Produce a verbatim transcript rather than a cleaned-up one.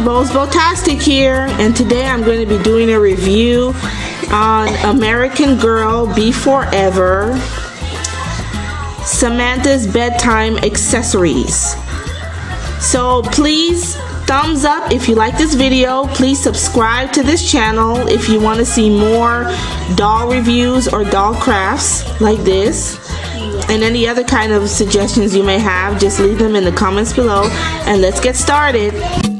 Botastic here, and today I'm going to be doing a review on American Girl Beforever, Samantha's bedtime accessories. So please thumbs up if you like this video. Please subscribe to this channel if you want to see more doll reviews or doll crafts like this. And any other kind of suggestions you may have, just leave them in the comments below, and let's get started.